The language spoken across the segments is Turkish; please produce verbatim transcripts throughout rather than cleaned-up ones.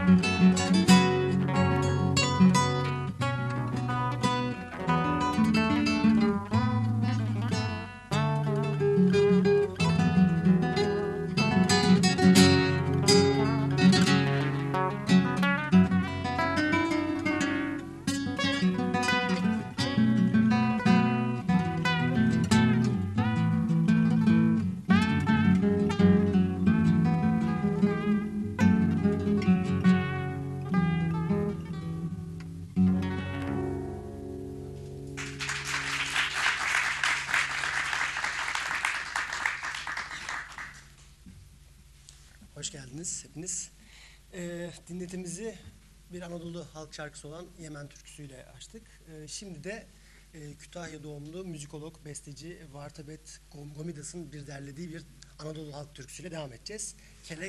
Hoş geldiniz hepiniz. Ee, dinletimizi bir Anadolu halk şarkısı olan Yemen türküsüyle açtık. Ee, şimdi de e, Kütahya doğumlu müzikolog, besteci Vartabet Gomidas'ın bir derlediği bir Anadolu halk türküsüyle devam edeceğiz. Kele...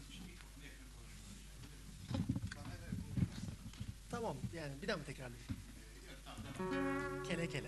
Tamam, yani bir daha mı tekrarlayayım? Kele kele.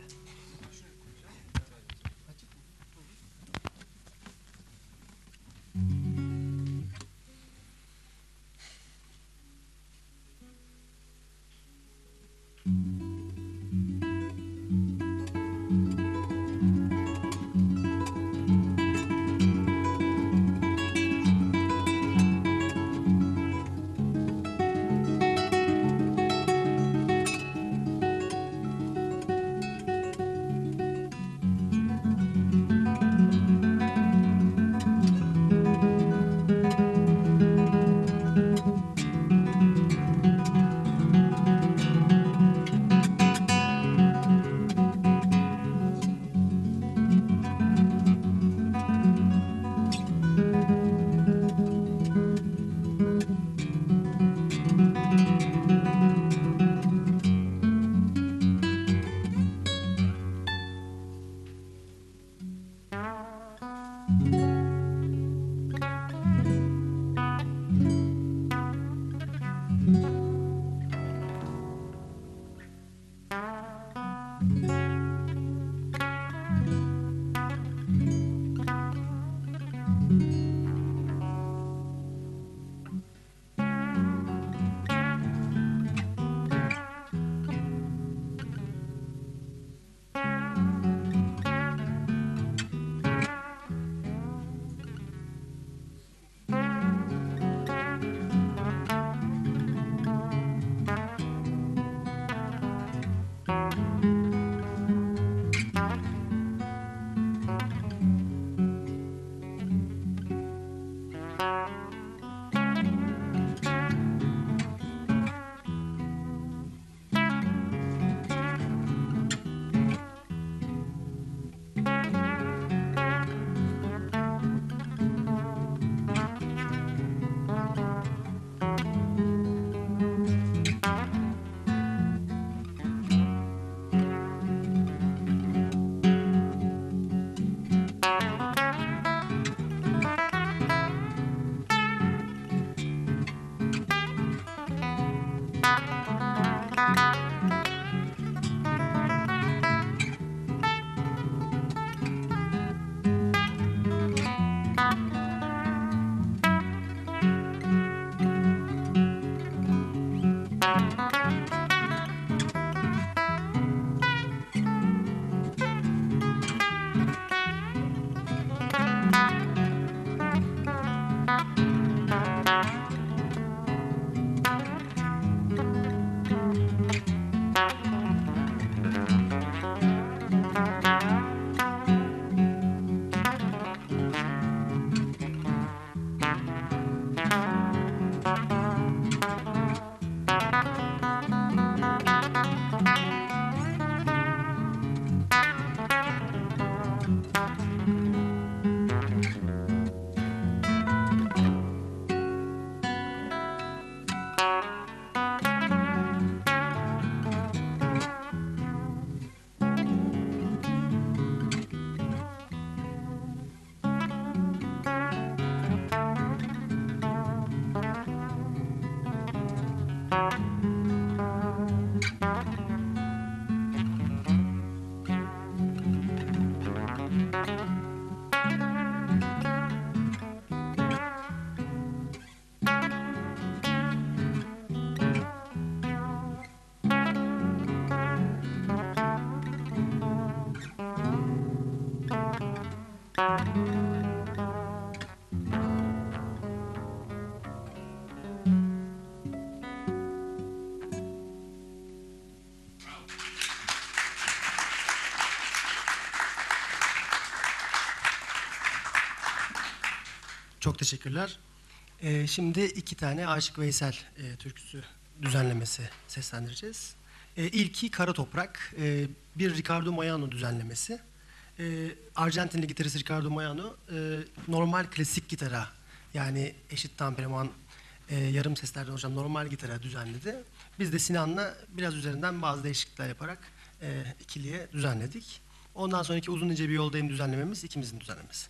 Çok teşekkürler. Ee, şimdi iki tane Aşık Veysel e, türküsü düzenlemesi seslendireceğiz. E, ilki Kara Toprak, e, bir Ricardo Mayano düzenlemesi. E, Arjantinli gitarist Ricardo Mayano e, normal klasik gitara, yani eşit temperament, e, yarım seslerden oluşan normal gitara düzenledi. Biz de Sinan'la biraz üzerinden bazı değişiklikler yaparak e, ikiliye düzenledik. Ondan sonraki Uzun İnce Bir Yoldayım düzenlememiz ikimizin düzenlemesi.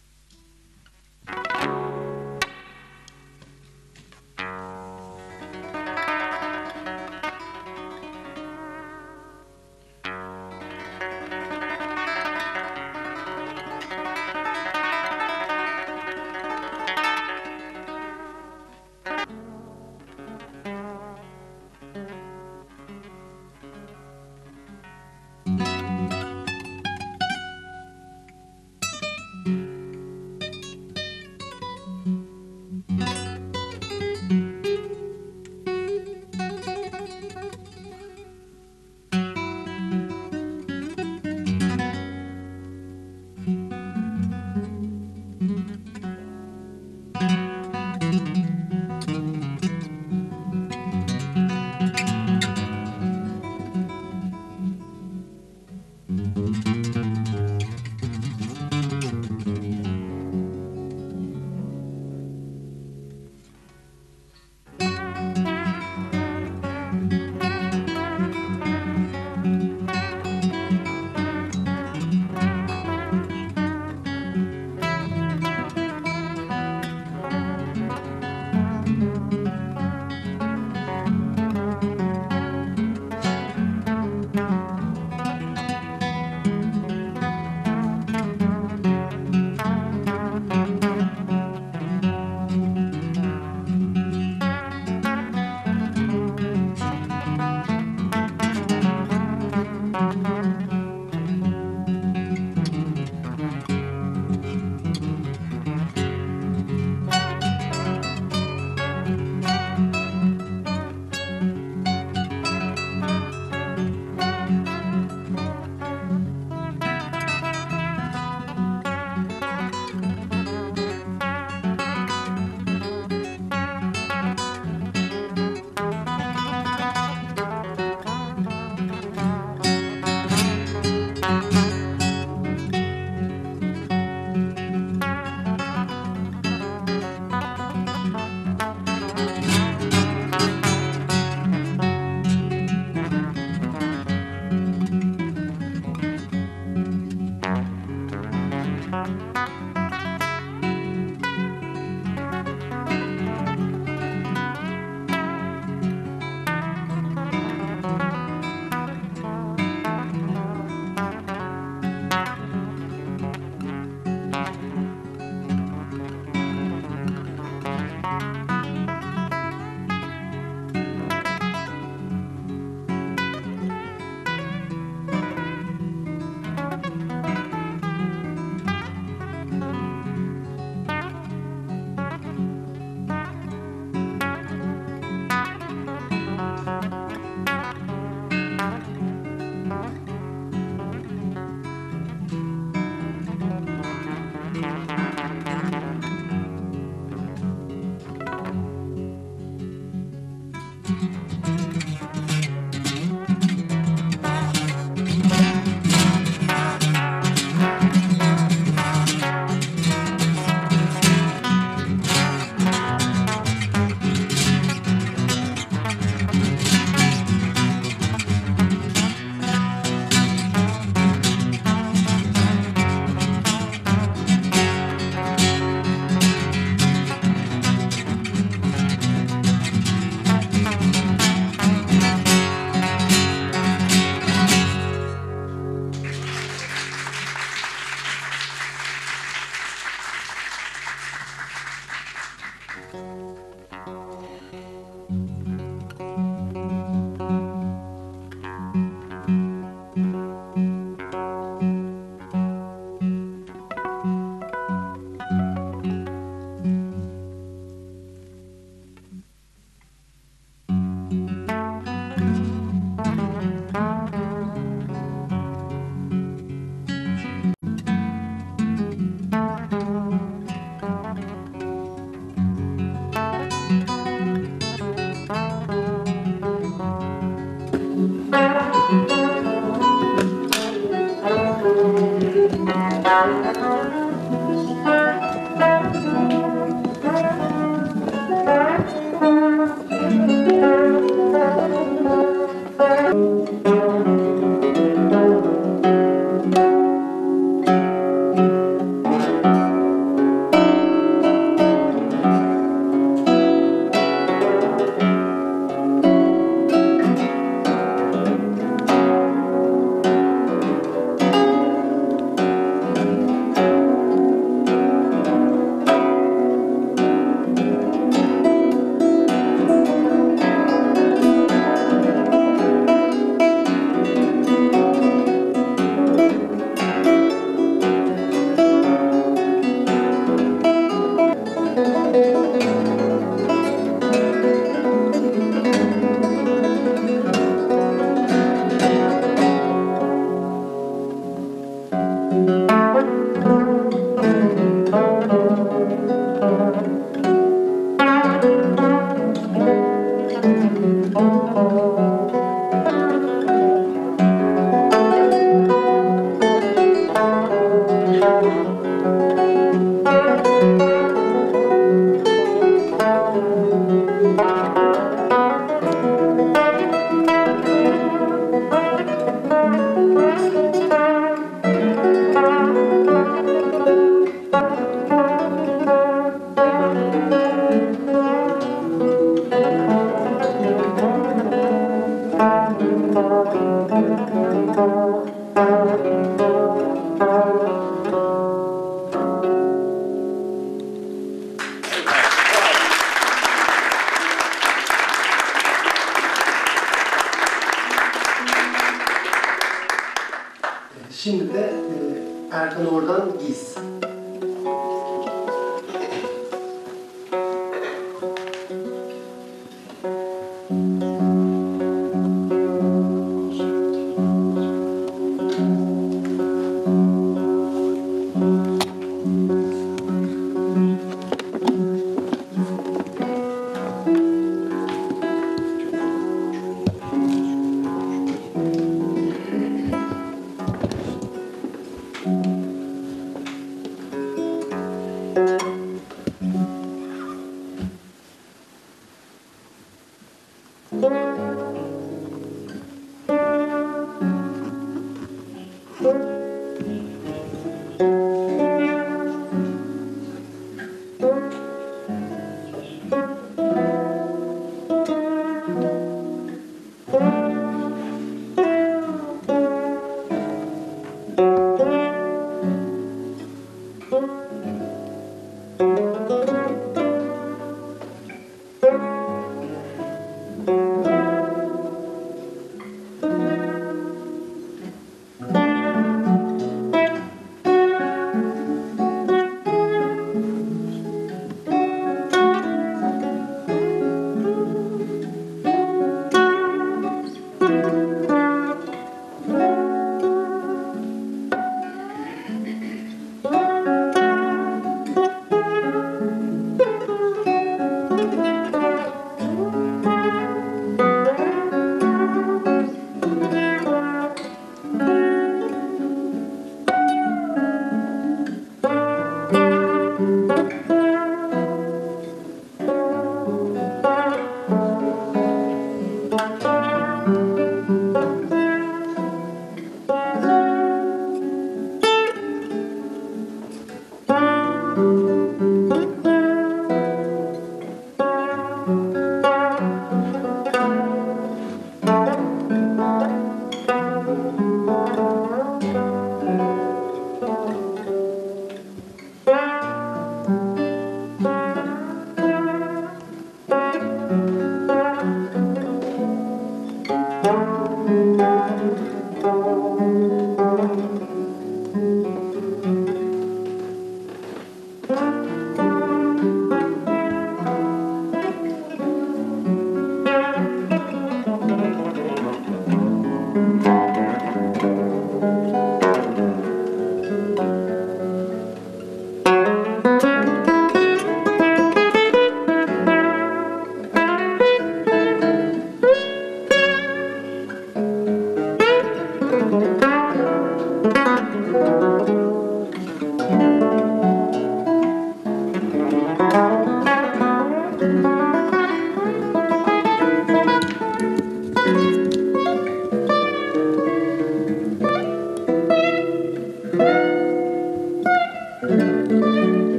Şimdi de e, Erkan Or'dan Giz.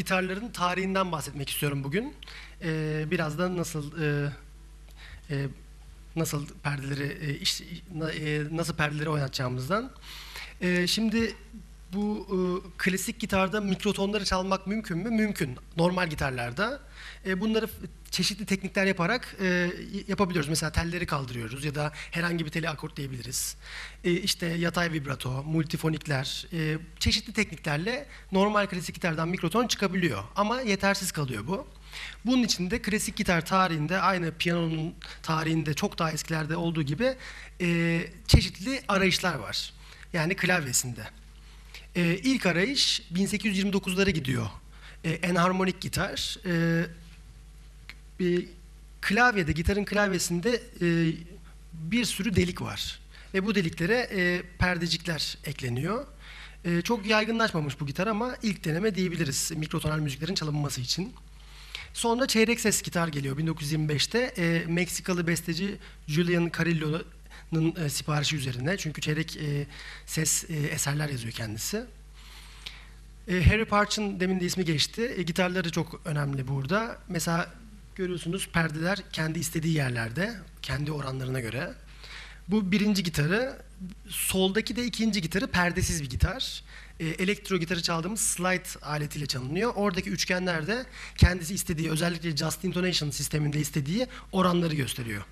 gitarların tarihinden bahsetmek istiyorum bugün. Ee, biraz da nasıl e, e, nasıl perdeleri e, iş, e, nasıl perdeleri oynatacağımızdan. E, şimdi bu e, klasik gitarda mikrotonları çalmak mümkün mü? Mümkün. Normal gitarlarda. E, bunları çeşitli teknikler yaparak e, yapabiliyoruz. Mesela telleri kaldırıyoruz ya da herhangi bir teli akortlayabiliriz. E, işte yatay vibrato, multifonikler, e, çeşitli tekniklerle normal klasik gitardan mikroton çıkabiliyor. Ama yetersiz kalıyor bu. Bunun için de klasik gitar tarihinde, aynı piyanonun tarihinde çok daha eskilerde olduğu gibi e, çeşitli arayışlar var. Yani klavyesinde. E, ilk arayış bin sekiz yüz yirmi dokuzlara gidiyor. E, enharmonik gitar. E, bir klavyede, gitarın klavyesinde e, bir sürü delik var. Ve bu deliklere e, perdecikler ekleniyor. E, çok yaygınlaşmamış bu gitar ama ilk deneme diyebiliriz mikrotonal müziklerin çalınması için. Sonra çeyrek ses gitar geliyor bin dokuz yüz yirmi beşte. E, Meksikalı besteci Julian Carrillo'nun e, siparişi üzerine. Çünkü çeyrek e, ses e, eserler yazıyor kendisi. E, Harry Partch'ın demin de ismi geçti. E, gitarları çok önemli burada. Mesela görüyorsunuz perdeler kendi istediği yerlerde, kendi oranlarına göre. Bu birinci gitarı, soldaki de ikinci gitarı perdesiz bir gitar. E, elektro gitarı çaldığımız slide aletiyle çalınıyor. Oradaki üçgenler de kendisi istediği, özellikle Just Intonation sisteminde istediği oranları gösteriyor.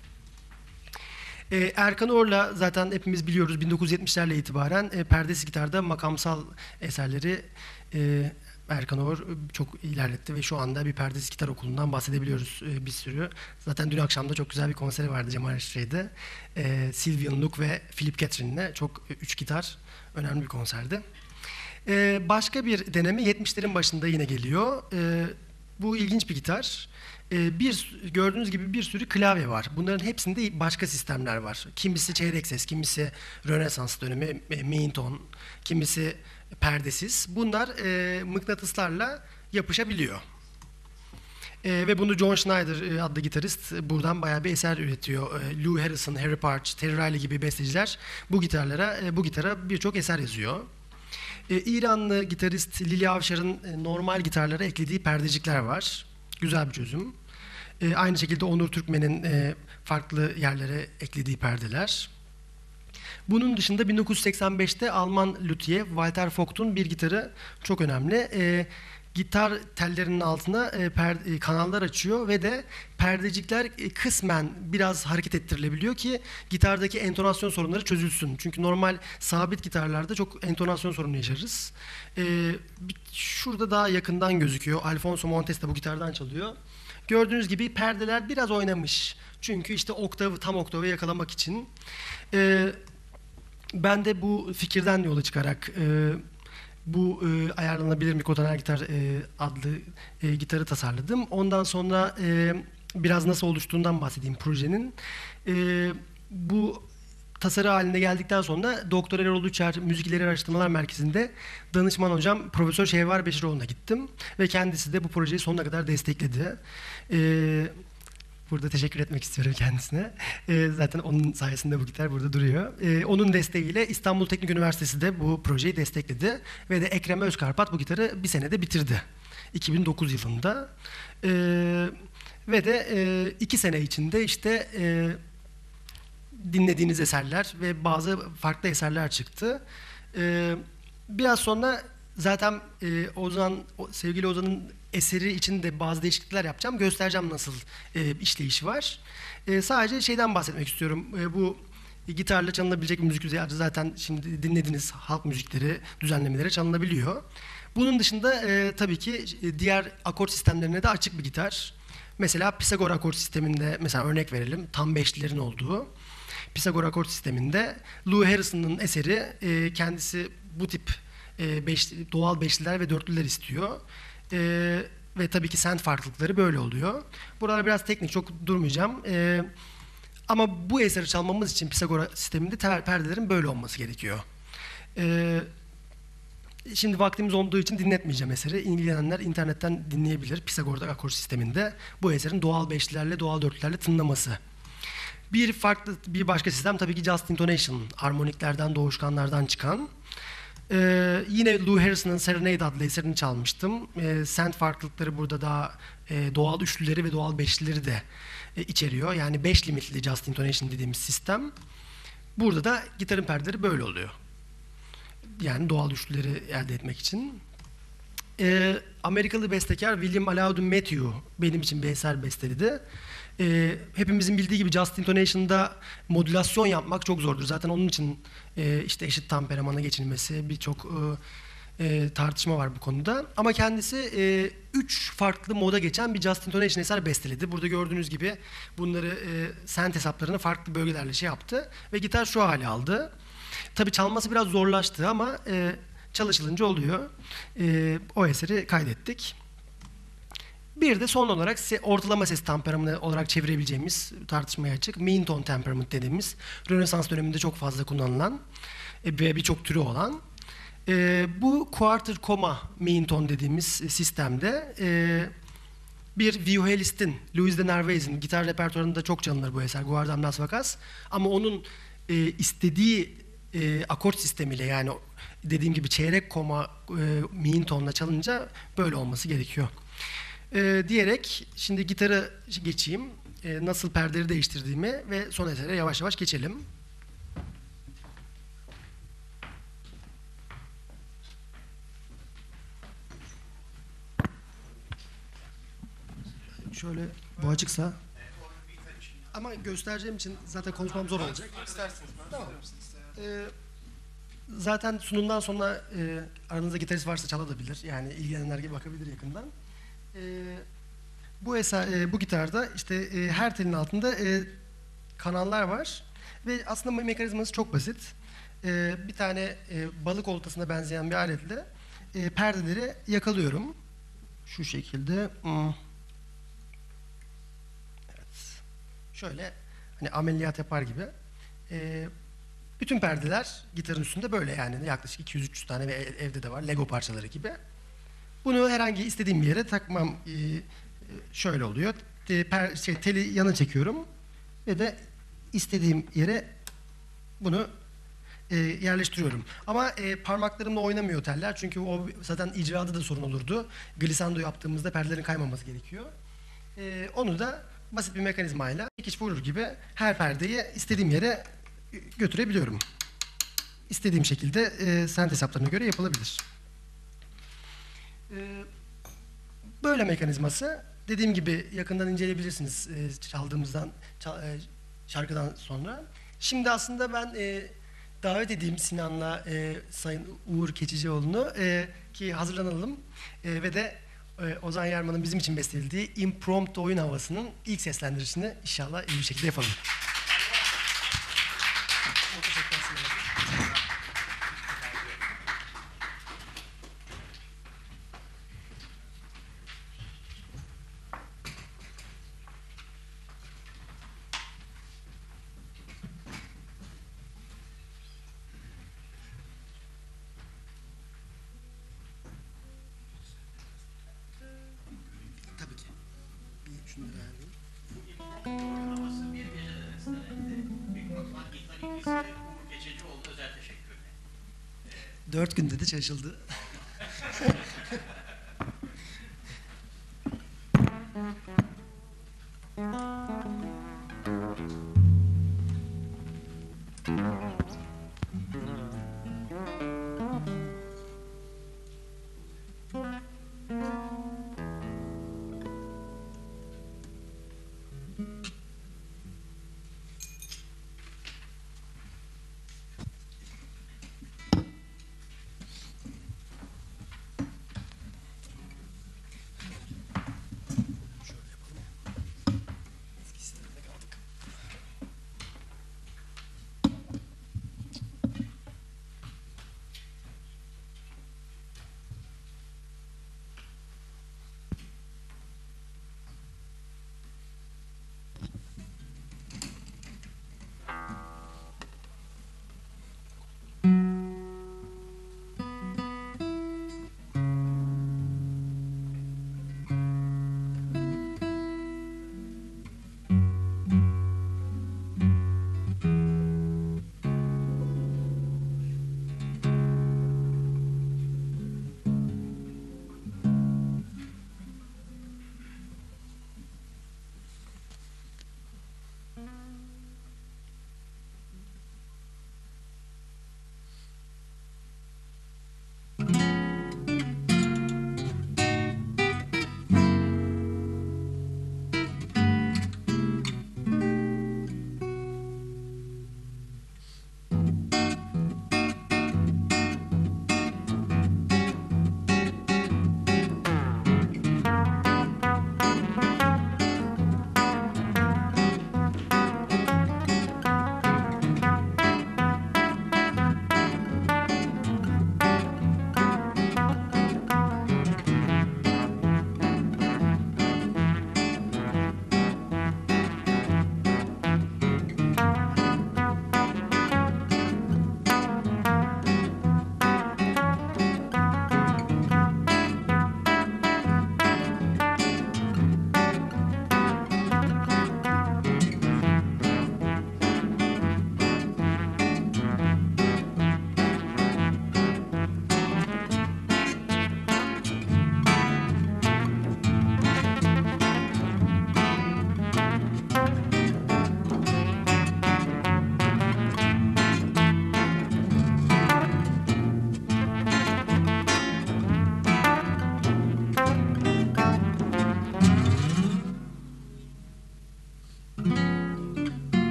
E, Erkan Or'la zaten hepimiz biliyoruz bin dokuz yüz yetmişlerle itibaren e, perdesiz gitarda makamsal eserleri e, Erkan Or çok ilerletti ve şu anda bir perdesiz gitar okulundan bahsedebiliyoruz e, bir sürü. Zaten dün akşam da çok güzel bir konseri vardı Cemal Reşit'te. E, Sylvian Luke ve Philip Catherine'le çok e, üç gitar önemli bir konserdi. E, başka bir deneme yetmişlerin başında yine geliyor. E, bu ilginç bir gitar. E, bir gördüğünüz gibi bir sürü klavye var. Bunların hepsinde başka sistemler var. Kimisi çeyrek ses, kimisi Rönesans dönemi, e, main tone, kimisi perdesiz. Bunlar e, mıknatıslarla yapışabiliyor. E, ve bunu John Schneider e, adlı gitarist buradan bayağı bir eser üretiyor. E, Lou Harrison, Harry Partch, Terry Riley gibi besteciler bu gitarlara, e, bu gitara birçok eser yazıyor. E, İranlı gitarist Lili Avşar'ın e, normal gitarlara eklediği perdecikler var. Güzel bir çözüm. E, aynı şekilde Onur Türkmen'in e, farklı yerlere eklediği perdeler. Bunun dışında bin dokuz yüz seksen beşte Alman luthier Walter Vogt'un bir gitarı çok önemli. E, gitar tellerinin altına e, per, e, kanallar açıyor ve de perdecikler e, kısmen biraz hareket ettirilebiliyor ki gitardaki entonasyon sorunları çözülsün. Çünkü normal sabit gitarlarda çok entonasyon sorunu yaşarız. E, şurada daha yakından gözüküyor. Alfonso Montes de bu gitardan çalıyor. Gördüğünüz gibi perdeler biraz oynamış. Çünkü işte oktavı, tam oktavı yakalamak için. E, Ben de bu fikirden yola çıkarak e, bu e, ayarlanabilir mikrotonal gitar e, adlı e, gitarı tasarladım. Ondan sonra e, biraz nasıl oluştuğundan bahsedeyim projenin. E, bu tasarı haline geldikten sonra Doktor Erol Uçar Müzik İleri Araştırmalar Merkezi'nde danışman hocam Profesör Şevval Beşiroğlu'na gittim. Ve kendisi de bu projeyi sonuna kadar destekledi. E, Burada teşekkür etmek istiyorum kendisine. E, zaten onun sayesinde bu gitar burada duruyor. E, onun desteğiyle İstanbul Teknik Üniversitesi de bu projeyi destekledi. Ve de Ekrem Özkarpat bu gitarı bir senede bitirdi. iki bin dokuz yılında. E, ve de e, iki sene içinde işte e, dinlediğiniz eserler ve bazı farklı eserler çıktı. E, biraz sonra zaten e, Ozan, sevgili Ozan'ın eseri için de bazı değişiklikler yapacağım. Göstereceğim nasıl e, işleyişi var. E, sadece şeyden bahsetmek istiyorum. E, bu gitarla çalınabilecek bir müzik düzeyi zaten şimdi dinlediğiniz halk müzikleri, düzenlemeleri çalınabiliyor. Bunun dışında e, tabii ki diğer akort sistemlerine de açık bir gitar. Mesela Pisagor akort sisteminde, mesela örnek verelim, tam beşlilerin olduğu Pisagor akort sisteminde Lou Harrison'ın eseri e, kendisi bu tip e, beş, doğal beşliler ve dörtlüler istiyor. Ee, ve tabii ki sent farklılıkları böyle oluyor. Burada biraz teknik, çok durmayacağım. Ee, ama bu eseri çalmamız için Pisagor sisteminde perdelerin böyle olması gerekiyor. Ee, şimdi vaktimiz olduğu için dinletmeyeceğim eseri. İlgilenenler internetten dinleyebilir. Pisagor akor sisteminde bu eserin doğal beşlilerle, doğal dörtlülerle tınlaması. Bir farklı, bir başka sistem tabii ki Just Intonation, armoniklerden, doğuşkanlardan çıkan. Ee, yine Lou Harrison'ın Serenade adlı eserini çalmıştım. Ee, sent farklılıkları burada daha e, doğal üçlüleri ve doğal beşlileri de e, içeriyor. Yani beş limitli Just Intonation dediğimiz sistem. Burada da gitarın perdeleri böyle oluyor. Yani doğal üçlüleri elde etmek için. Ee, Amerikalı bestekar William Alaudin Matthew benim için bir eser besteledi. Ee, hepimizin bildiği gibi Just Intonation'da modülasyon yapmak çok zordur. Zaten onun için e, işte eşit temperamana geçilmesi, birçok e, e, tartışma var bu konuda. Ama kendisi e, üç farklı moda geçen bir Just Intonation eser besteledi. Burada gördüğünüz gibi bunları e, sent hesaplarını farklı bölgelerle şey yaptı ve gitar şu hale aldı. Tabii çalması biraz zorlaştı ama e, çalışılınca oluyor. E, o eseri kaydettik. Bir de son olarak ortalama ses temperamanı olarak çevirebileceğimiz, tartışmaya açık, mean tone temperament dediğimiz, Rönesans döneminde çok fazla kullanılan ve birçok türü olan. E, bu quarter comma mean tone dediğimiz sistemde e, bir violist'in, Luis de Narvaez'in gitar repertuarında çok çalınır bu eser, Guardam las Vacas. Ama onun e, istediği e, akort sistemiyle, yani dediğim gibi çeyrek koma e, mean tone'la çalınca böyle olması gerekiyor. E, diyerek şimdi gitarı geçeyim, e, nasıl perdeleri değiştirdiğimi ve son esere yavaş yavaş geçelim. Şöyle bu açıksa ama göstereceğim için zaten konuşmam zor olacak. İsterseniz. Tamam. Ee, zaten sunumdan sonra e, aranızda gitarist varsa çalabilir. Yani ilgilenenler gibi bakabilir yakından. Ee, bu eser, e, bu gitarda işte e, her telin altında e, kanallar var ve aslında mekanizması çok basit. E, bir tane e, balık oltasına benzeyen bir aletle e, perdeleri yakalıyorum. Şu şekilde. Hmm. Evet. Şöyle hani ameliyat yapar gibi. E, bütün perdeler gitarın üstünde böyle, yani yaklaşık iki yüz üç yüz tane ve evde de var, Lego parçaları gibi. Bunu herhangi istediğim bir yere takmam e, şöyle oluyor. E, per, şey, teli yana çekiyorum ve de istediğim yere bunu e, yerleştiriyorum. Ama e, parmaklarımla oynamıyor teller, çünkü o zaten icrada da sorun olurdu. Glissando yaptığımızda perdelerin kaymaması gerekiyor. E, onu da basit bir mekanizmayla dikiş vurur gibi her perdeyi istediğim yere götürebiliyorum. İstediğim şekilde e, sent hesaplarına göre yapılabilir. E, böyle mekanizması. Dediğim gibi yakından inceleyebilirsiniz e, çaldığımızdan, çal, e, şarkıdan sonra. Şimdi aslında ben e, davet edeyim Sinan'la e, Sayın Uğur Keçicioğlu'nu e, ki hazırlanalım e, ve de e, Ozan Yerman'ın bizim için bestelediği impromptu oyun havasının ilk seslendirişini inşallah iyi bir şekilde yapalım. Tabii ki. Bir şunu da ayarlayayım. Havası bir geceden esinlendi. Mikrofon gitar ikisi Uğur Geçicioğlu özel teşekkürler. Dört günde de çalışıldı.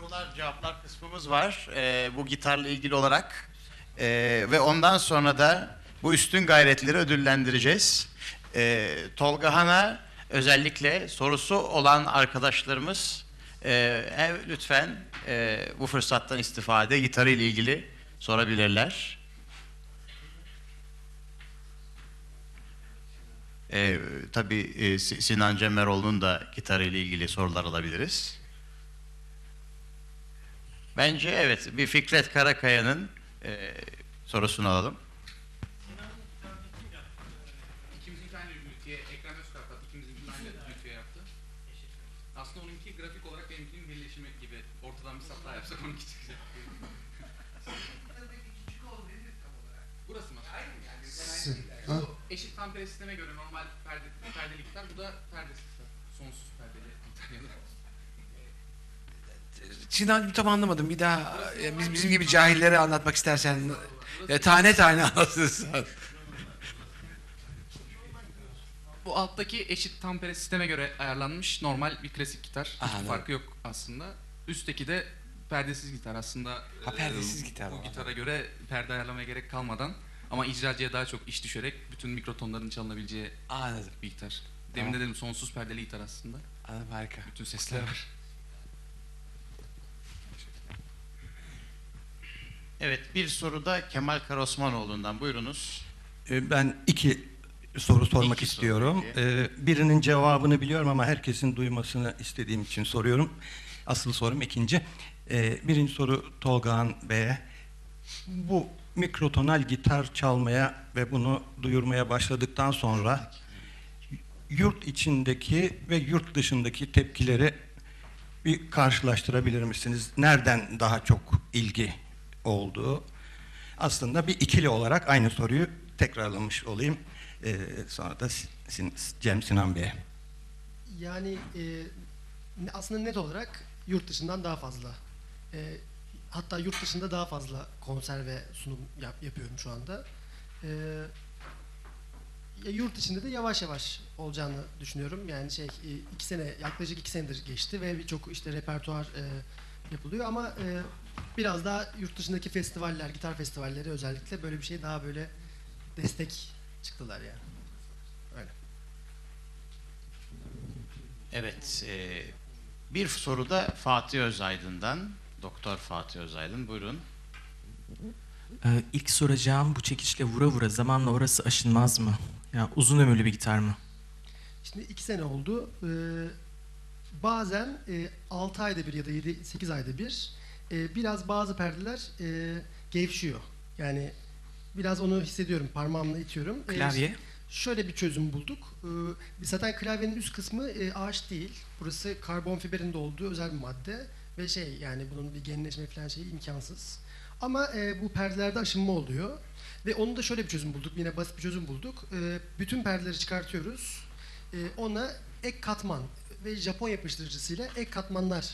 sorular cevaplar kısmımız var. Ee, bu gitarla ilgili olarak. Ee, ve ondan sonra da bu üstün gayretleri ödüllendireceğiz. Ee, Tolga Han'a özellikle sorusu olan arkadaşlarımız e, ev, lütfen e, bu fırsattan istifade gitarı ile ilgili sorabilirler. Ee, tabii e, Sinan Cemeroğlu'nun da gitarı ile ilgili sorular alabiliriz. Bence evet, bir Fikret Karakaya'nın e, sorusunu alalım. İkimizinki aynı lütfiye, Ekrem Özkarpat ikimizinkini aynı lütfiye yaptı. Aslında onunki grafik olarak benimkinin birleşimi gibi. Ortadan bir sapla yapsak onunki çıkacak. Burası mı? Ha? Bu eşit tampere sisteme göre normal perde, perdeli gitar, bu da perdesiz gitar. Sonsuz perdeli gitar. Sinan tam anlamadım. Bir daha e, biz bizim gibi cahillere anlatmak istersen e, tane tane anlatırsın. Bu alttaki eşit tampere sisteme göre ayarlanmış normal bir klasik gitar. Hiçbir Anladım. farkı yok aslında. Üstteki de perdesiz gitar aslında. Ha, perdesiz e, gitar Bu o. gitara göre perde ayarlamaya gerek kalmadan ama icracıya daha çok iş düşerek bütün mikrotonların çalınabileceği Anladım. bir gitar. Demin de dedim sonsuz perdeli gitar aslında. Anladım, harika. Bütün sesler var. Evet, bir soru da Kemal Karosmanoğlu'ndan. Buyurunuz. Ee, Ben iki soru sormak İki soru, istiyorum. peki. Ee, Birinin cevabını biliyorum ama herkesin duymasını istediğim için soruyorum. Asıl sorum ikinci. Ee, Birinci soru Tolgahan Bey'e. Bu mikrotonal gitar çalmaya ve bunu duyurmaya başladıktan sonra yurt içindeki ve yurt dışındaki tepkileri bir karşılaştırabilir misiniz? Nereden daha çok ilgi olduğu? Aslında bir ikili olarak aynı soruyu tekrarlamış olayım. Ee, sonra da Sin Cem Sinan Bey'e. Yani e, ne- aslında net olarak yurt dışından daha fazla. E, hatta yurt dışında daha fazla konser ve sunum yap- yapıyorum şu anda. E, ya yurt içinde de yavaş yavaş olacağını düşünüyorum. Yani şey e, iki sene yaklaşık iki senedir geçti ve birçok işte repertuar e, yapılıyor ama e, biraz daha yurt dışındaki festivaller, gitar festivalleri özellikle böyle bir şey daha böyle destek çıktılar yani. Öyle. Evet, e, bir soru da Fatih Özaydın'dan. Doktor Fatih Özaydın, buyurun. Ee, ilk soracağım, bu çekiçle vura vura zamanla orası aşınmaz mı? Ya uzun ömürlü bir gitar mı? Şimdi iki sene oldu. Ee, bazen e, altı ayda bir ya da yedi sekiz ayda bir e, biraz bazı perdeler e, gevşiyor. Yani biraz onu hissediyorum, parmağımla itiyorum. Ee, Klavye? şöyle bir çözüm bulduk. Ee, zaten klavyenin üst kısmı e, ağaç değil. Burası karbon fiberin de olduğu özel bir madde. Ve şey yani bunun bir genleşme falan şeyi imkansız. Ama e, bu perdelerde aşınma oluyor. Ve onu da şöyle bir çözüm bulduk. Yine basit bir çözüm bulduk. E, bütün perdeleri çıkartıyoruz. E, ona ek katman ve Japon yapıştırıcısıyla ek katmanlar,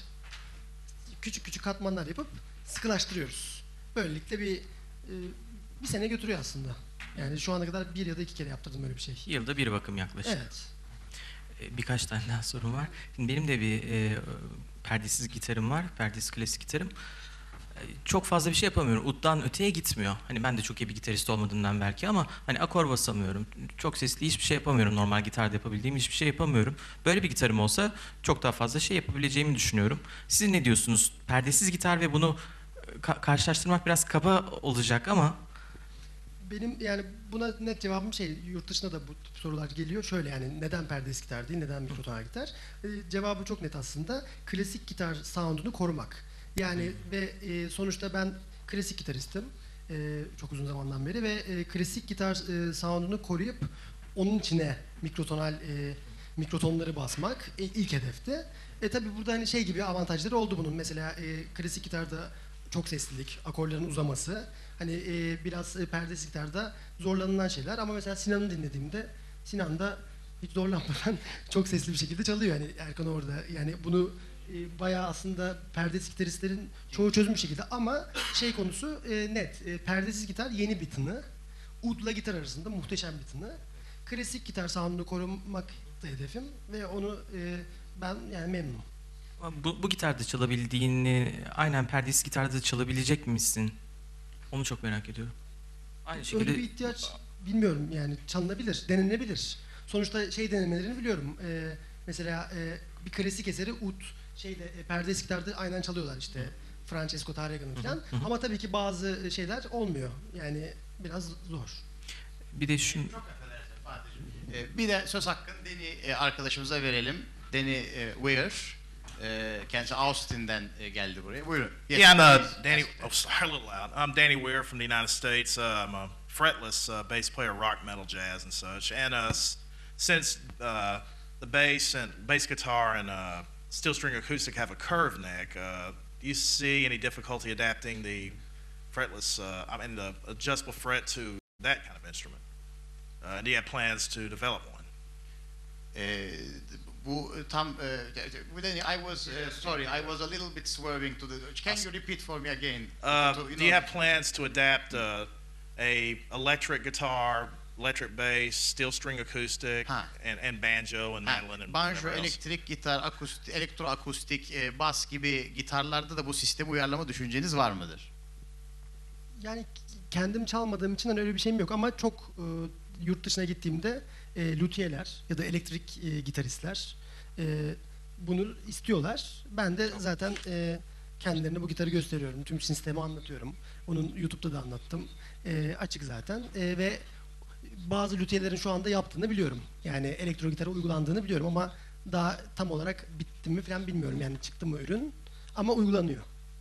küçük küçük katmanlar yapıp sıkılaştırıyoruz. Böylelikle bir e, bir sene götürüyor aslında. Yani şu ana kadar bir ya da iki kere yaptırdım böyle bir şey. Yılda bir bakım yaklaşık. Evet. Ee, Birkaç tane daha sorum var. Şimdi benim de bir e, perdesiz gitarım var. Perdesiz klasik gitarım. E, Çok fazla bir şey yapamıyorum. Ud'dan öteye gitmiyor. Hani ben de çok iyi bir gitarist olmadığımdan belki ama hani akor basamıyorum. Çok sesli hiçbir şey yapamıyorum. Normal gitarda yapabildiğim hiçbir şey yapamıyorum. Böyle bir gitarım olsa çok daha fazla şey yapabileceğimi düşünüyorum. Siz ne diyorsunuz? Perdesiz gitar ve bunu e, ka- karşılaştırmak biraz kaba olacak ama Benim yani buna net cevabım şey, yurt dışında da bu tip sorular geliyor. Şöyle yani neden perdesiz gitar değil, neden mikrotonal gitar? Ee, cevabı çok net aslında. Klasik gitar sound'unu korumak. Yani ve e, sonuçta ben klasik gitaristim. e, çok uzun zamandan beri ve e, klasik gitar e, sound'unu koruyup onun içine mikrotonal e, mikrotonları basmak e, ilk hedefte. E tabi burada hani şey gibi avantajları oldu bunun. Mesela e, klasik gitarda çok seslilik, akorların uzaması. Hani e, biraz e, perdesiz gitarda zorlanılan şeyler ama mesela Sinan'ı dinlediğimde Sinan da hiç zorlanmadan çok sesli bir şekilde çalıyor yani Erkan orada. Yani bunu e, bayağı aslında perdesiz gitaristlerin çoğu çözmüş şekilde ama şey konusu e, net. E, perdesiz gitar yeni bir tını. Ud'la gitar arasında muhteşem bir tını. Klasik gitar sound'unu korumak da hedefim ve onu e, ben yani memnunum. Ama Bu, bu gitarda çalabildiğini aynen perdesiz gitarda da çalabilecek misin? Onu çok merak ediyorum. Aynı şekilde Öyle bir ihtiyaç bilmiyorum yani çalınabilir, denenebilir. Sonuçta şey denemelerini biliyorum. Ee, mesela e, bir klasik eseri ud şeyde e, perdesiz gitarda aynen çalıyorlar işte Francesco Tarragan'ın falan. Ama tabii ki bazı şeyler olmuyor. Yani biraz zor. bir de şu Çok affedersin Fatih'ciğim. Ee, bir de söz hakkını Deni e, arkadaşımıza verelim. Deni e, Weir. E, kendisi Austin'den e, geldi buraya. Buyurun. Yes, Yeah, I'm uh, please. Danny. Oh, sorry, a little loud. I'm Danny Weir from the United States. Uh, I'm a fretless uh, bass player, rock, metal, jazz, and such. And uh, s- since uh, the bass and bass guitar and uh, steel string acoustic have a curved neck, uh, do you see any difficulty adapting the fretless, uh, I mean, the adjustable fret to that kind of instrument? Uh, and do you have plans to develop one? Ee, bu e, tam e, Deni, I was uh, sorry, I was a little bit swerving to the. Can you repeat for me again? Uh, To- do in you have order- plans to adapt uh, a electric guitar, electric bass, steel string acoustic, Ha. and, and banjo and Ha, mandolin and banjo, whatever else? elektrik gitar, akustik, elektroakustik, e, bas gibi gitarlarda da bu sistemi uyarlama düşünceniz var mıdır? Yani kendim çalmadığım için hani öyle bir şeyim yok ama çok e, yurt dışına gittiğimde e, lüthiyeler ya da elektrik e, gitaristler e, bunu istiyorlar. Ben de zaten e, kendilerine bu gitarı gösteriyorum. Tüm sistemi anlatıyorum. Onun YouTube'da da anlattım. E, açık zaten. E, ve bazı lüthiyelerin şu anda yaptığını biliyorum. Yani elektro gitara uygulandığını biliyorum ama daha tam olarak bitti mi falan bilmiyorum. Yani çıktı mı ürün ama uygulanıyor.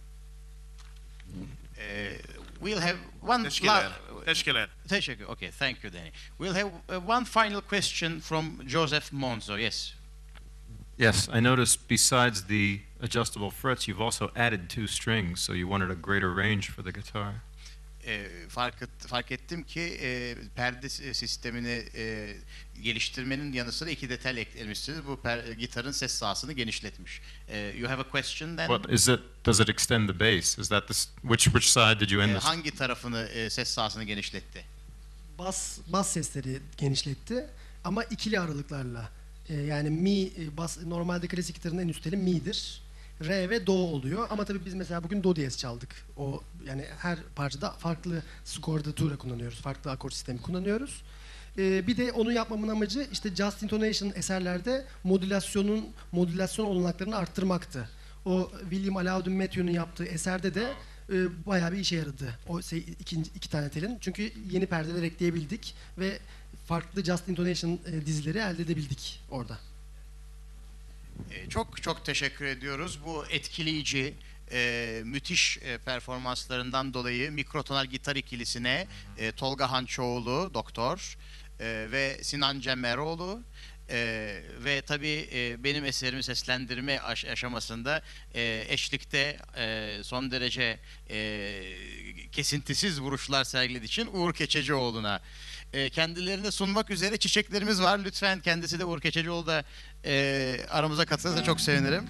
Ee, we'll have one Teşekkür la- ederim. Teşekkür ederim. Teşekkür. Okay, thank you, Danny. We'll have uh, one final question from Joseph Monzo. Yes. Yes, I noticed besides the adjustable frets, you've also added two strings, so you wanted a greater range for the guitar. Ee, fark, et- fark ettim ki e, perde s- sistemini e, geliştirmenin yanı sıra iki detay eklemişsiniz. Bu per- gitarın ses sahasını genişletmiş. E, you have a question then? What is it? Does it extend the bass? Is that the s- which which side did you E, end this? hangi tarafını e, ses sahasını genişletti? Bas bas sesleri genişletti ama ikili aralıklarla. Ee, yani mi e, bas normalde klasik gitarın en üst teli mi'dir. Re ve do oluyor ama tabii biz mesela bugün do diyez çaldık. O yani her parçada farklı skordatura kullanıyoruz. Farklı akor sistemi kullanıyoruz. Ee, bir de onu yapmamın amacı işte Just Intonation eserlerde modülasyonun modülasyon olanaklarını arttırmaktı. O William Alaudin Matthew'nun yaptığı eserde de e, bayağı bir işe yaradı. O şey, ikinci, iki tane telin. Çünkü yeni perdeler ekleyebildik ve farklı Just Intonation e, dizileri elde edebildik orada. E, çok çok teşekkür ediyoruz. Bu etkileyici, e, müthiş e, performanslarından dolayı mikrotonal gitar ikilisine e, Tolga Hançoğlu, doktor e, ve Sinan Cemmeroğlu e, ve tabii e, benim eserimi seslendirme aş- aşamasında e, eşlikte e, son derece e, kesintisiz vuruşlar sergilediği için Uğur Keçecioğlu'na e, kendilerine sunmak üzere çiçeklerimiz var. Lütfen kendisi de Uğur Keçecioğlu da e, aramıza katılırsa çok sevinirim.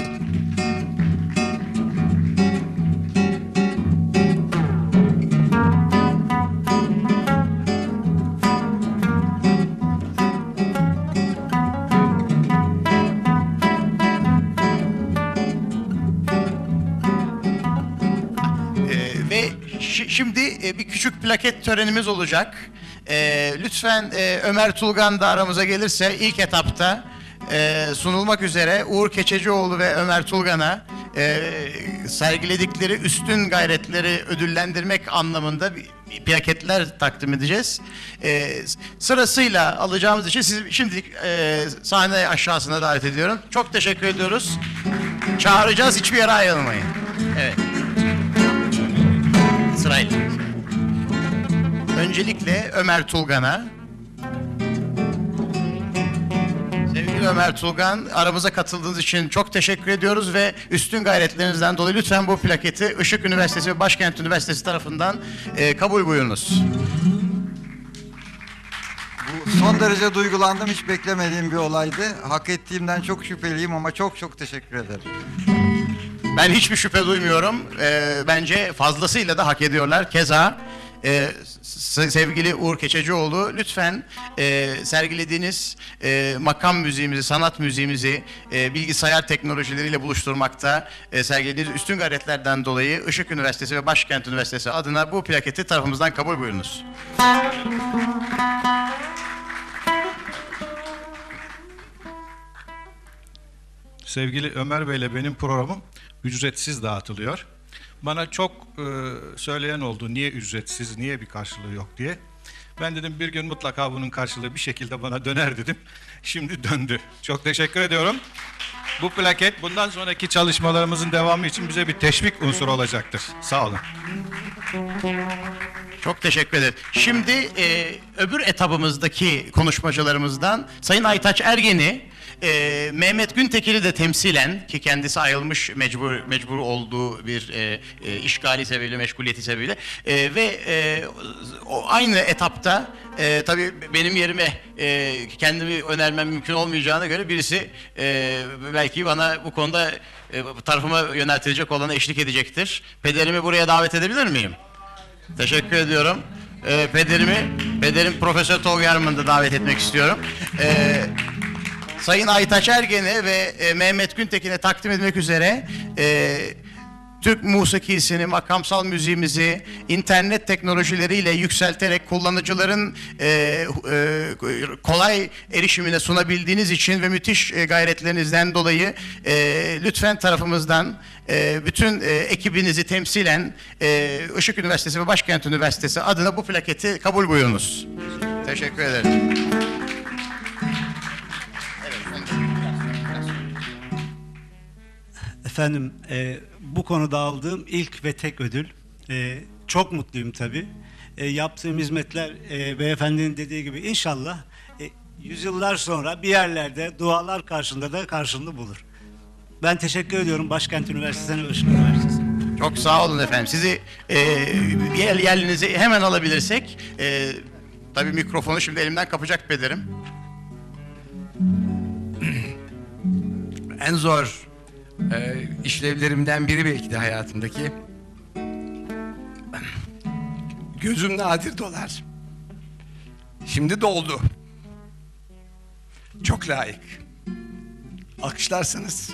Ee, ve şi- şimdi e, bir küçük plaket törenimiz olacak. Ee, lütfen e, Ömer Tulgan da aramıza gelirse ilk etapta e, sunulmak üzere Uğur Keçecioğlu ve Ömer Tulgan'a e, sergiledikleri üstün gayretleri ödüllendirmek anlamında bir, bir plaketler takdim edeceğiz. E, sırasıyla alacağımız için sizi şimdilik e, sahne aşağısına davet ediyorum. Çok teşekkür ediyoruz. Çağıracağız, hiçbir yere ayrılmayın. Evet. Sırayla. Öncelikle Ömer Tulgan'a. Sevgili Ömer Tulgan, aramıza katıldığınız için çok teşekkür ediyoruz ve üstün gayretlerinizden dolayı lütfen bu plaketi Işık Üniversitesi ve Başkent Üniversitesi tarafından e, kabul buyurunuz. Bu son derece duygulandım. Hiç beklemediğim bir olaydı. Hak ettiğimden çok şüpheliyim ama çok çok teşekkür ederim. Ben hiçbir şüphe duymuyorum. E, bence fazlasıyla da hak ediyorlar. Keza e, s- sevgili Uğur Keçecioğlu, lütfen e, sergilediğiniz e, makam müziğimizi, sanat müziğimizi e, bilgisayar teknolojileriyle buluşturmakta e, sergilediğiniz üstün gayretlerden dolayı Işık Üniversitesi ve Başkent Üniversitesi adına bu plaketi tarafımızdan kabul buyurunuz. Sevgili Ömer Bey ile benim programım ücretsiz dağıtılıyor. Bana çok e, söyleyen oldu, niye ücretsiz, niye bir karşılığı yok diye. Ben dedim bir gün mutlaka bunun karşılığı bir şekilde bana döner dedim. Şimdi döndü. Çok teşekkür ediyorum. Bu plaket bundan sonraki çalışmalarımızın devamı için bize bir teşvik unsuru olacaktır. Sağ olun. Çok teşekkür ederim. Şimdi e, öbür etabımızdaki konuşmacılarımızdan Sayın Aytaç Ergen'i, e, Mehmet Güntekin'i de temsilen, ki kendisi ayrılmış mecbur mecbur olduğu bir e, e, işgali sebebiyle, meşguliyeti sebebiyle e, ve e, o aynı etapta e, tabii benim yerime e, kendimi önermem mümkün olmayacağına göre birisi e, belki bana bu konuda e, tarafıma yöneltilecek olana eşlik edecektir. Pederimi buraya davet edebilir miyim? Teşekkür ediyorum. Ee, pederimi, pederim Profesör Tolga Yarman'ı da davet etmek istiyorum. Ee, Sayın Aytaç Ergen'e ve e, Mehmet Güntekin'e takdim etmek üzere e, Türk musikisini, makamsal müziğimizi internet teknolojileriyle yükselterek kullanıcıların e, e, kolay erişimine sunabildiğiniz için ve müthiş e, gayretlerinizden dolayı e, lütfen tarafımızdan e, bütün e, ekibinizi temsilen e, Işık Üniversitesi ve Başkent Üniversitesi adına bu plaketi kabul buyurunuz. Teşekkür ederim. Efendim, e, bu konuda aldığım ilk ve tek ödül. E, çok mutluyum tabii. E, yaptığım hizmetler e, beyefendinin dediği gibi inşallah e, yüzyıllar sonra bir yerlerde dualar karşında da karşılığını bulur. Ben teşekkür ediyorum Başkent Üniversitesi'ne ve Işık Üniversitesi'ne. Çok sağ olun efendim. Sizi e, yer, yerinize hemen alabilirsek, e, tabii mikrofonu şimdi elimden kapacak pederim. En zor e, işlevlerimden biri belki de hayatımdaki. Gözüm nadir dolar. Şimdi doldu. Çok layık. Alkışlarsanız.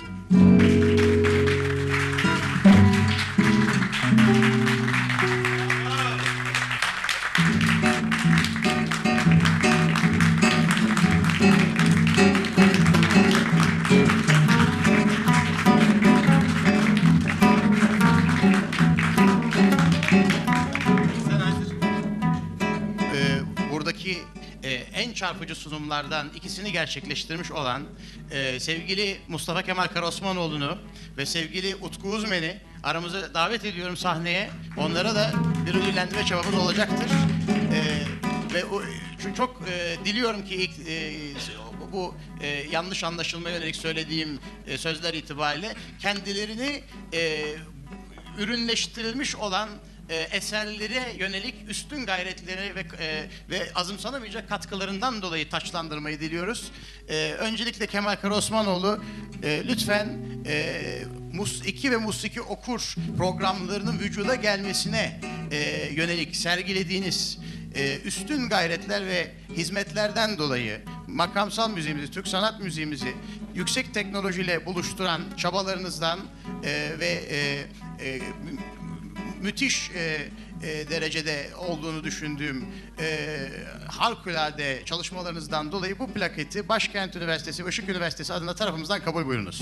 Buradaki e, en çarpıcı sunumlardan ikisini gerçekleştirmiş olan e, sevgili Mustafa Kemal Karaosmanoğlu'nu ve sevgili Utku Uzmen'i aramıza davet ediyorum sahneye. Onlara da bir ödüllendirme çabamız olacaktır. E, ve o, çünkü çok e, diliyorum ki ilk e, bu e, yanlış anlaşılmaya yönelik söylediğim e, sözler itibariyle kendilerini e, ürünleştirilmiş olan e, eserlere yönelik üstün gayretleri ve e, ve azımsanamayacak katkılarından dolayı taçlandırmayı diliyoruz. E, öncelikle Kemal Karaosmanoğlu e, lütfen e, Mus iki ve Mus iki Okur programlarının vücuda gelmesine e, yönelik sergilediğiniz e, üstün gayretler ve hizmetlerden dolayı makamsal müziğimizi, Türk sanat müziğimizi yüksek teknolojiyle buluşturan çabalarınızdan e, ve e, e, müthiş e, e, derecede olduğunu düşündüğüm e, harikulade çalışmalarınızdan dolayı bu plaketi Başkent Üniversitesi ve Işık Üniversitesi adına tarafımızdan kabul buyurunuz.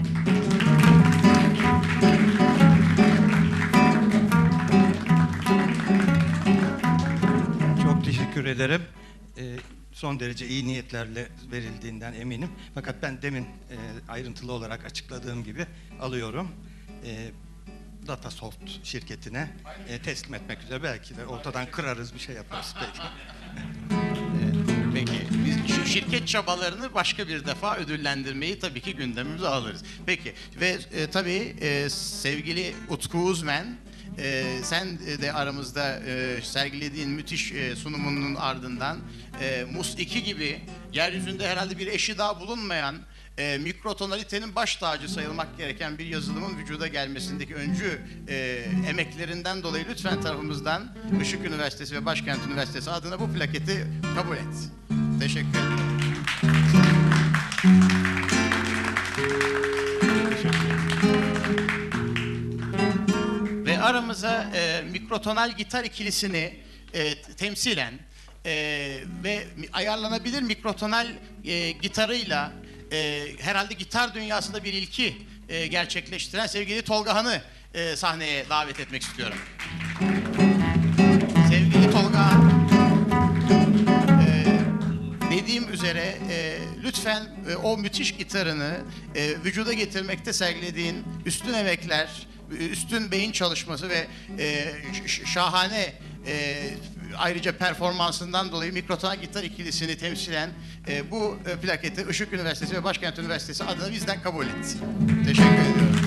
Çok teşekkür ederim. Ee, son derece iyi niyetlerle verildiğinden eminim. Fakat ben demin e, ayrıntılı olarak açıkladığım gibi alıyorum. E, Datasoft şirketine e, teslim etmek üzere. Belki de ortadan kırarız, bir şey yaparız belki. Peki, biz şu şirket çabalarını başka bir defa ödüllendirmeyi tabii ki gündemimize alırız. Peki, ve e, tabii e, sevgili Utku Uzmen, e, sen de aramızda e, sergilediğin müthiş e, sunumunun ardından e, Mus iki gibi yeryüzünde herhalde bir eşi daha bulunmayan e, mikrotonalitenin baş tacı sayılmak gereken bir yazılımın vücuda gelmesindeki öncü e, emeklerinden dolayı lütfen tarafımızdan Işık Üniversitesi ve Başkent Üniversitesi adına bu plaketi kabul et. Teşekkür ederim. Ve aramıza e, mikrotonal gitar ikilisini e, temsilen e, ve ayarlanabilir mikrotonal e, gitarıyla e, herhalde gitar dünyasında bir ilki e, gerçekleştiren sevgili Tolga Han'ı e, sahneye davet etmek istiyorum. Sevgili Tolga Han, e, dediğim üzere e, lütfen e, o müthiş gitarını e, vücuda getirmekte sergilediğin üstün emekler, üstün beyin çalışması ve e, şahane e, ayrıca performansından dolayı mikrotonal gitar ikilisini temsilen e, bu e, plaketi Işık Üniversitesi ve Başkent Üniversitesi adına bizden kabul et. Teşekkür ediyorum.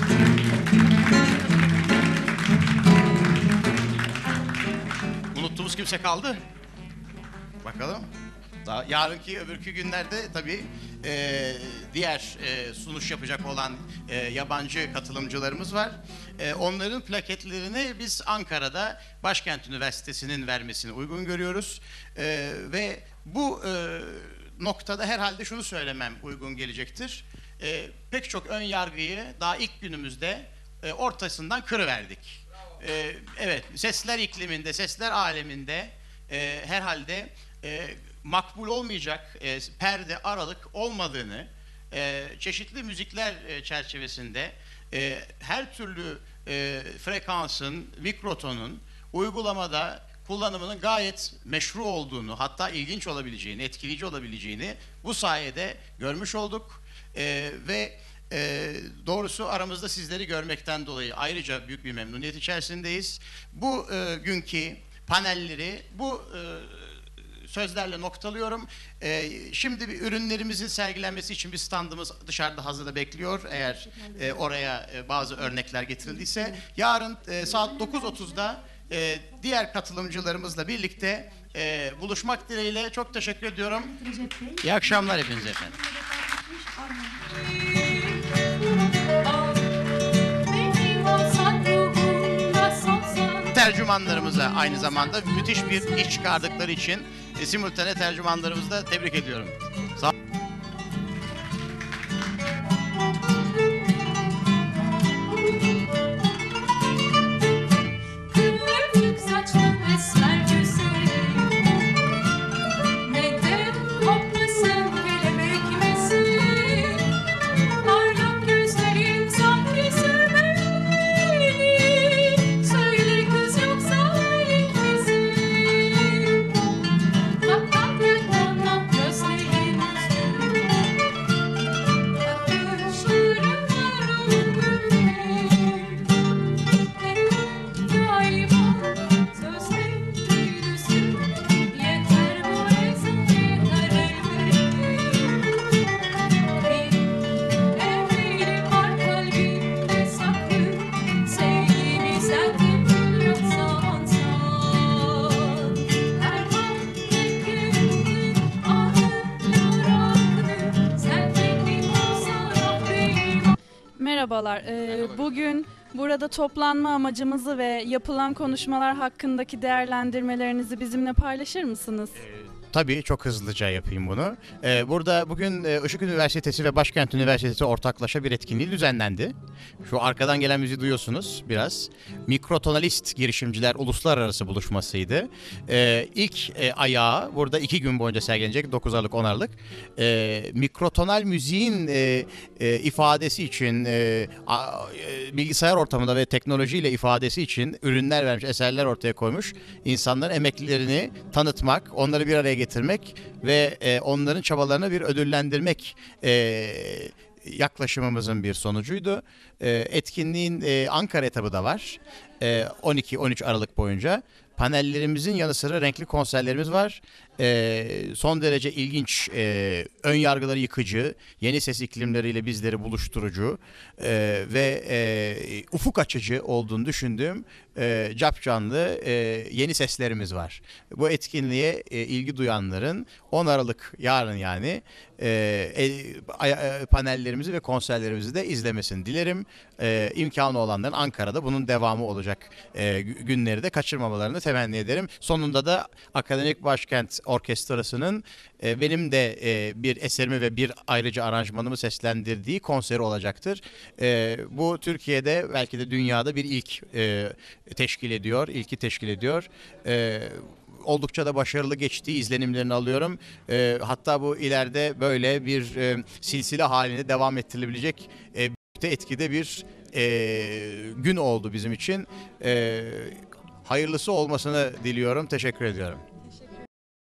Unuttuğumuz kimse kaldı? Bakalım. Daha yarınki öbürkü günlerde tabii e, diğer e, sunuş yapacak olan e, yabancı katılımcılarımız var. E, onların plaketlerini biz Ankara'da Başkent Üniversitesi'nin vermesini uygun görüyoruz. E, ve bu e, noktada herhalde şunu söylemem uygun gelecektir. E, pek çok ön yargıyı daha ilk günümüzde e, ortasından kırıverdik. E, evet, sesler ikliminde, sesler aleminde e, herhalde e, makbul olmayacak e, perde, aralık olmadığını, e, çeşitli müzikler e, çerçevesinde e, her türlü e, frekansın, mikrotonun uygulamada kullanımının gayet meşru olduğunu, hatta ilginç olabileceğini, etkileyici olabileceğini bu sayede görmüş olduk. E, ve e, doğrusu aramızda sizleri görmekten dolayı ayrıca büyük bir memnuniyet içerisindeyiz. Bu e, günkü panelleri bu e, sözlerle noktalıyorum. Ee, şimdi bir ürünlerimizin sergilenmesi için bir standımız dışarıda hazırda bekliyor. Eğer e, oraya e, bazı örnekler getirildiyse. Yarın e, saat dokuz otuzda e, diğer katılımcılarımızla birlikte e, buluşmak dileğiyle çok teşekkür ediyorum. İyi akşamlar hepinize efendim. Tercümanlarımıza aynı zamanda müthiş bir iş çıkardıkları için e, simultane tercümanlarımızı da tebrik ediyorum. Sağ Merhabalar. Ee, bugün burada toplanma amacımızı ve yapılan konuşmalar hakkındaki değerlendirmelerinizi bizimle paylaşır mısınız? Tabii çok hızlıca yapayım bunu. Ee, burada bugün e, Işık Üniversitesi ve Başkent Üniversitesi ortaklaşa bir etkinliği düzenlendi. Şu arkadan gelen müziği duyuyorsunuz biraz. Mikrotonalist girişimciler uluslararası buluşmasıydı. Ee, ilk e, ayağı burada iki gün boyunca sergilenecek. dokuz Aralık on Aralık. Ee, mikrotonal müziğin e, e, ifadesi için e, a, e, bilgisayar ortamında ve teknolojiyle ifadesi için ürünler vermiş, eserler ortaya koymuş. İnsanların emeklilerini tanıtmak, onları bir araya getirmek ve e, onların çabalarını bir ödüllendirmek e, yaklaşımımızın bir sonucuydu. E, etkinliğin e, Ankara etabı da var. E, on iki on üç Aralık boyunca. Panellerimizin yanı sıra renkli konserlerimiz var. e, son derece ilginç, e, ön yargıları yıkıcı, yeni ses iklimleriyle bizleri buluşturucu e, ve e, ufuk açıcı olduğunu düşündüğüm e, capcanlı e, yeni seslerimiz var. Bu etkinliğe e, ilgi duyanların on Aralık yarın yani e, e, panellerimizi ve konserlerimizi de izlemesini dilerim. E, imkanı olanların Ankara'da bunun devamı olacak e, günleri de kaçırmamalarını temenni ederim. Sonunda da Akademik Başkent Orkestrası'nın e, benim de e, bir eserimi ve bir ayrıca aranjmanımı seslendirdiği konseri olacaktır. E, bu Türkiye'de belki de dünyada bir ilk e, teşkil ediyor, ilki teşkil ediyor. E, oldukça da başarılı geçtiği izlenimlerini alıyorum. E, hatta bu ileride böyle bir e, silsile halinde devam ettirilebilecek e, etkide bir e, gün oldu bizim için. E, hayırlısı olmasını diliyorum. Teşekkür ediyorum.